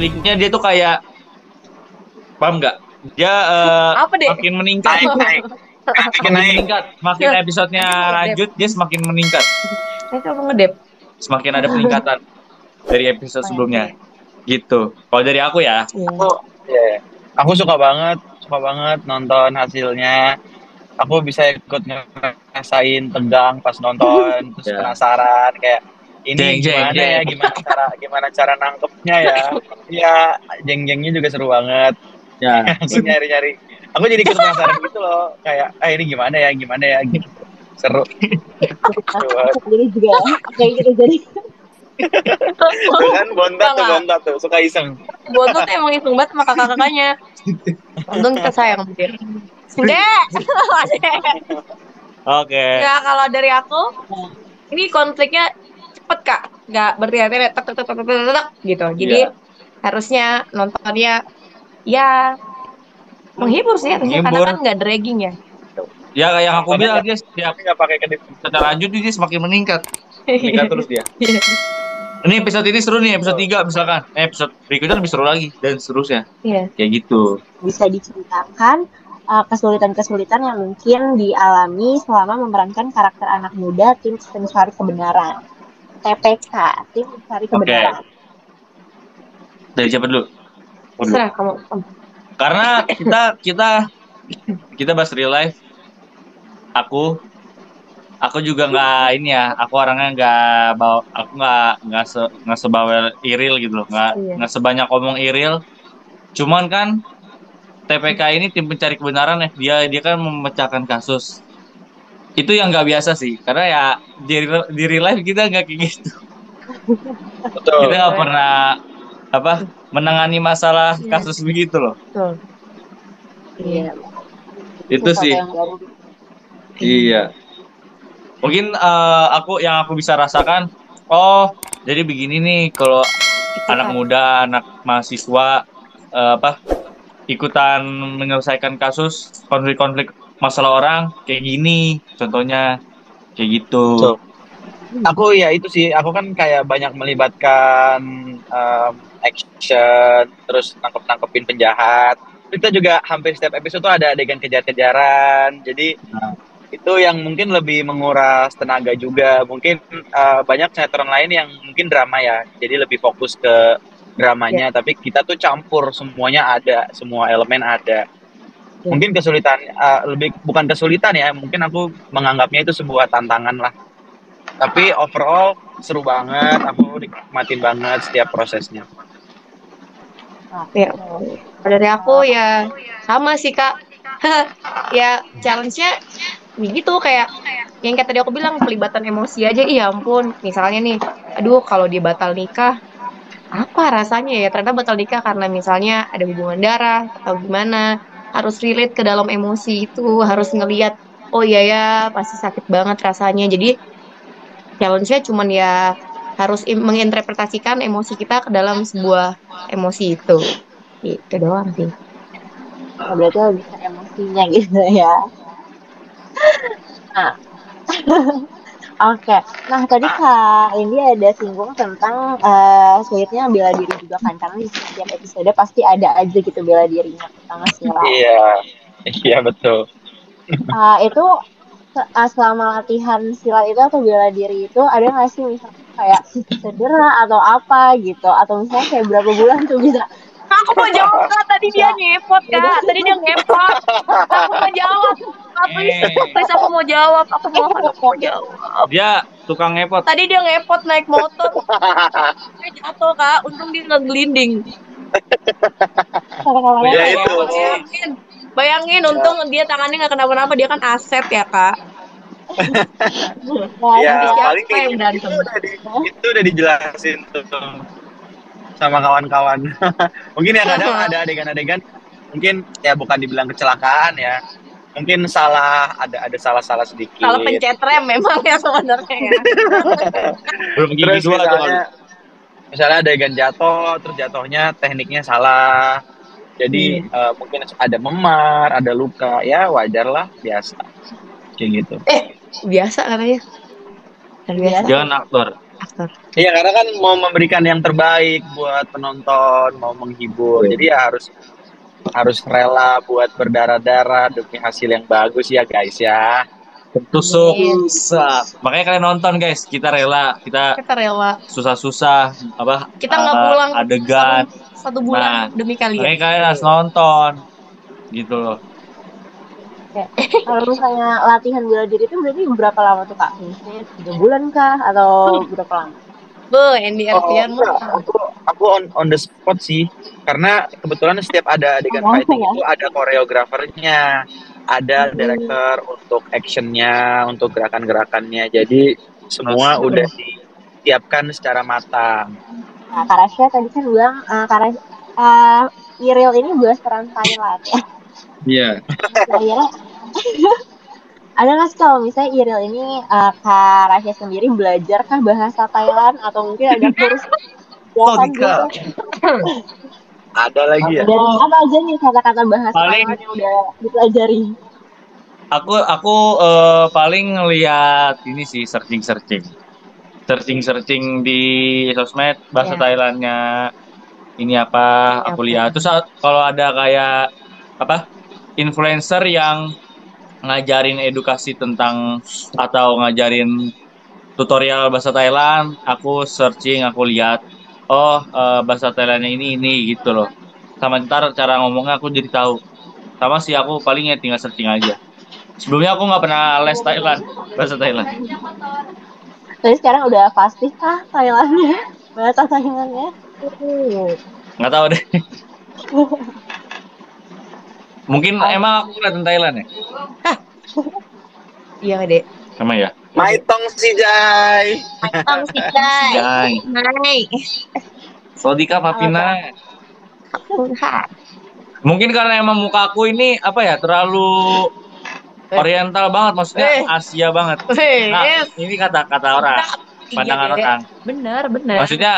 konfliknya dia tuh kayak, paham nggak? Dia Apa deh? makin meningkat, naik bikin makin naik. meningkat, makin episodenya lanjut dia semakin meningkat, Saya coba ngedep. semakin ada peningkatan dari episode sebelumnya, gitu. Kalau dari aku ya, Aku ya aku suka banget nonton hasilnya. Aku bisa ikut ngerasain tegang pas nonton, terus ya, penasaran kayak ini jeng jeng gimana ya, jeng, gimana cara nangkepnya ya. Iya, jeng-jengnya juga seru banget. ya. Aku nyari-nyari. Aku jadi ikut penasaran gitu loh, kayak ini gimana ya gitu. Seru, seru banget. Jadi juga ya. Oke, gitu jadi. Tuh kan Enggak. bontot tuh, suka iseng. Bontot emang iseng banget sama kakak-kakaknya. Untung kita sayang sama dia. Enggak. Oke. Ya kalau dari aku, ini konfliknya cepet Kak. Nggak bertele-tele, tek tek tek tek tek tek, tek, gitu. Jadi Iya. harusnya nontonnya ya menghibur sih harusnya karena Menghibur. kan nggak dragging ya. Ya kayak yang aku bilang, dia setiap Tapi nggak pakai kedip. secara lanjut dia semakin meningkat. Meningkat terus dia. Ini episode ini seru nih, episode 3 misalkan. Episode berikutnya lebih seru lagi dan seterusnya. Iya. Kayak gitu. Bisa diceritakan kesulitan-kesulitan yang mungkin dialami selama memerankan karakter anak muda tim pencari kebenaran. TPK, tim pencari kebenaran. Dari siapa dulu? Aku dulu. Serah kamu. Karena kita bahas real life. Aku juga nggak ini ya. Aku orangnya aku nggak sebawel Iril gitu loh. Nggak sebanyak omong Iril. Cuman kan TPK ini tim pencari kebenaran ya. Dia kan memecahkan kasus. Itu yang nggak biasa sih. Karena ya di real life kita nggak kayak gitu. Betul. Kita nggak pernah menangani masalah kasus begitu loh. Betul. Iya. Itu Sesuatu sih. yang baru. Iya. Mungkin yang aku bisa rasakan, jadi begini nih kalau anak muda, anak mahasiswa ikutan menyelesaikan kasus konflik-konflik masalah orang kayak gini, contohnya kayak gitu. Betul. Aku ya itu sih, aku kan kayak banyak melibatkan action, terus nangkepin penjahat. Kita juga hampir setiap episode tuh ada adegan kejar-kejaran. Jadi itu yang mungkin lebih menguras tenaga juga. Mungkin banyak sinetron lain yang mungkin drama ya, jadi lebih fokus ke dramanya. Tapi kita tuh campur, semuanya ada, semua elemen ada. Mungkin kesulitan bukan kesulitan ya, mungkin aku menganggapnya itu sebuah tantangan lah. Tapi overall seru banget, aku nikmatin banget setiap prosesnya. Ya, dari aku ya sama sih Kak. Ya challenge-nya gitu kayak yang kayak tadi aku bilang pelibatan emosi aja. Iya ampun, misalnya nih, aduh kalau dia batal nikah, apa rasanya ya? Ternyata batal nikah karena misalnya ada hubungan darah atau gimana, harus relate ke dalam emosi itu, harus ngelihat, oh iya ya pasti sakit banget rasanya. Jadi challenge-nya cuman ya harus menginterpretasikan emosi kita ke dalam sebuah emosi itu. Itu doang sih. Nah, berarti lebih ke emosinya gitu ya. Nah, oke. Nah, tadi Kak Indi ada singgung tentang sulitnya bela diri juga kan, karena di setiap episode pasti ada aja gitu bela dirinya tentang silat. Iya betul. Itu selama latihan silat itu atau bela diri itu ada nggak sih misalnya kayak cedera atau apa gitu, atau misalnya kayak berapa bulan tuh bisa? Aku mau jawab Kak, tadi dia ngepot Kak, tadi dia ngepot. Aku mau jawab, please aku mau jawab, aku mau jawab. Dia tukang ngepot. Tadi dia ngepot naik motor, dia jatuh Kak, untung dia ngegelinding. Ya itu. Bayangin, untung dia tangannya nggak kenapa-napa, dia kan aset ya Kak. Ya paling Siapa yang berantem? itu udah dijelasin tuh sama kawan-kawan. Mungkin ya kadang ada adegan-adegan mungkin ya bukan dibilang kecelakaan ya, mungkin ada salah-salah sedikit. Salah pencet rem memang ya sebenarnya ya. Belum gigi Terus dua tuh misalnya adegan jatuh, terus jatuhnya tekniknya salah, jadi mungkin ada memar, ada luka, ya wajar lah, biasa kayak gitu. Biasa katanya. Biasa. Jangan aktor. Iya, karena kan mau memberikan yang terbaik buat penonton, mau menghibur. Jadi ya harus rela buat berdarah-darah demi hasil yang bagus ya guys ya. Tentu susah. Makanya kalian nonton guys, kita rela, Kita rela. susah-susah Kita nggak pulang adegan. satu bulan demi kalian. Makanya kalian harus nonton. Gitu loh. Kalau misalnya latihan bela diri itu berarti berapa lama tuh Kak? Misalnya 3 bulan kah atau berapa lama? Andy Arfian aku on the spot sih, karena kebetulan setiap ada adegan fighting itu ada koreografernya, ada director untuk actionnya, untuk gerakan-gerakannya, jadi semua udah disiapkan secara matang. Nah, Karasya tadi kan bilang Iril ini blasteran Thailand ya. Iya. Akhirnya ada nggak sih kalau misalnya Iril ini Kak Rasya sendiri belajar kan bahasa Thailand atau mungkin ada kursus gitu? Ada lagi ya? Dan apa aja nih kata-kata bahasa Thailand yang udah dipelajari? Aku paling ngeliat ini sih searching di sosmed bahasa Thailandnya ini apa aku lihat. Terus kalau ada kayak influencer yang ngajarin edukasi tentang atau ngajarin tutorial bahasa Thailand, aku searching, aku lihat bahasa Thailandnya ini gitu loh. Sama ntar cara ngomongnya aku jadi tahu. Sama sih aku palingnya tinggal searching aja. Sebelumnya aku nggak pernah les Thailand, bahasa Thailand. Tapi sekarang udah pasti kah Thailandnya? Bahasa Thailandnya? Nggak tahu deh. Mungkin emang aku kelihatan Thailand ya? Iya deh. Sama ya? Maitong si Jai. Hai. Sodika Papina. Mungkin karena emang muka aku ini terlalu oriental banget, maksudnya Asia banget. Nah, ini kata orang, pandangan orang. Benar. Maksudnya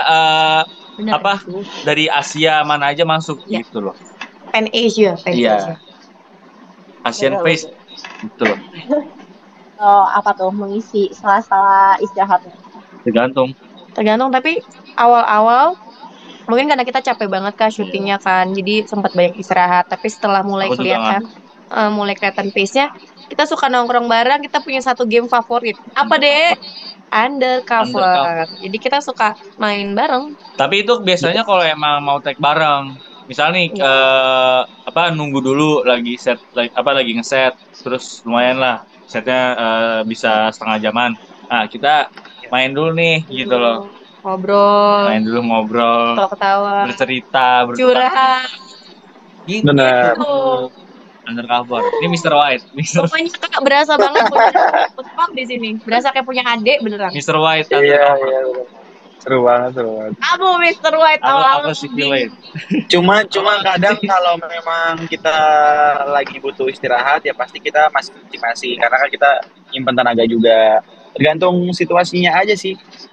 dari Asia mana aja masuk gitu loh. Pan Asia. Iya. Asian face gitu loh. Apa tuh mengisi sela-sela istirahatnya? Tergantung tapi awal-awal mungkin karena kita capek banget Kak syutingnya kan, jadi sempat banyak istirahat. Tapi setelah mulai kelihatan pace-nya, kita suka nongkrong bareng. Kita punya satu game favorit. Apa deh? Undercover. Jadi kita suka main bareng. Tapi itu biasanya kalau emang mau tag bareng, misal nih nunggu dulu lagi ngeset, terus lumayan lah setnya bisa setengah jaman. Nah kita main dulu nih gitu loh. Main dulu ngobrol, ketawa, bercerita, curhat. Gitu. Benar. Undercover. Ini Mr. White. Pokoknya kakak berasa banget di sini. Berasa kayak punya adik beneran. Mr. White. Iya. Seru banget. Kamu Mr. White awal-awal sih Cuma kadang kalau memang kita lagi butuh istirahat ya pasti kita masih karena kan kita nyimpen tenaga juga. Tergantung situasinya aja sih.